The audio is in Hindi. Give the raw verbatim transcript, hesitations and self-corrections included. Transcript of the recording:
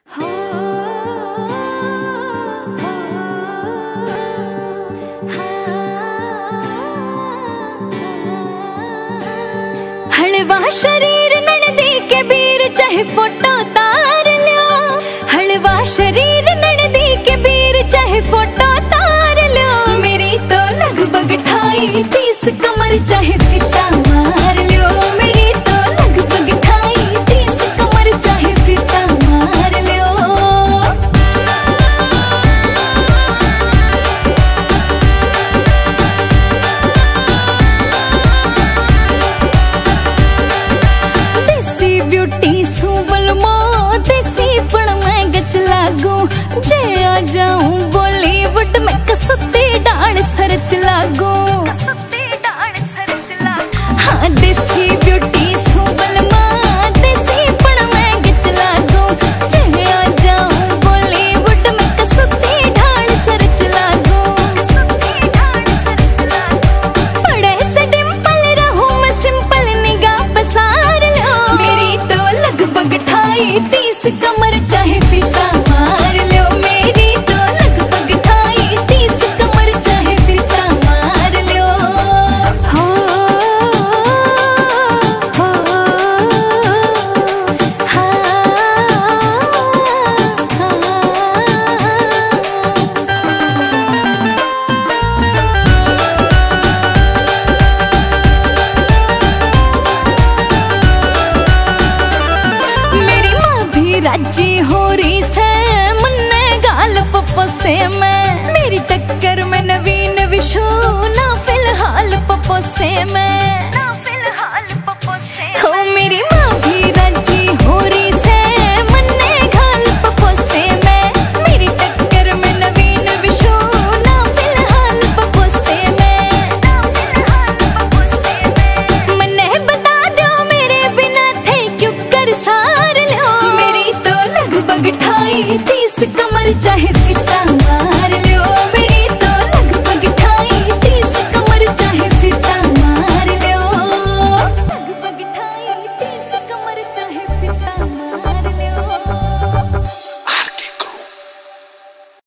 हलवा शरीर ननदी के बीर चाहे फोटो तार लियो। हलवा शरीर ननदी के बीर चाहे फोटो तार लियो। मेरी तो लगभग ढाई तीस कमर चाहे फिता मार लियो। मेरी तो लगभग ढाई तीस कमर चाहे फिता मार लियो। ब्यूटी सुबल मो देसी पण मैं गच लागू। जे आ जाऊं बॉलीवुड में कसुती डाल सरच लागू। हाँ देसी ब्यूटी सुबल मो देसी पण मैं गच लागू। जे आ जाऊं बॉलीवुड में कसुती डाल सरच लागू। बड़े से डिंपल रहूं मैं सिंपल निगाह पसार लो। मेरी तो लगभग ढाई तीस कमर चाहे फिता मार लो। मेरी तो लगभग ढाई तीस कमर चाहे फिता मार लो। हो हो हाँ राजी हो रही से मुन्ने गाल पप्पो से मैं। मेरी टक्कर में नवीन विशु ना फिलहाल पप्पो से मैं। ना फिलहाल पप्पो से हो मेरी माँ भी राजी हो रही से मुन्ने गाल पप्पो से मैं। मेरी टक्कर में नवीन विशु ना फिलहाल पप्पो से मैं। ना फिलहाल पप्पो से मैं। मन्ने बता दो मेरे बिना थे क्यों कर सार लो। मेरी तो लगभग ढाई तीस कमर चाहे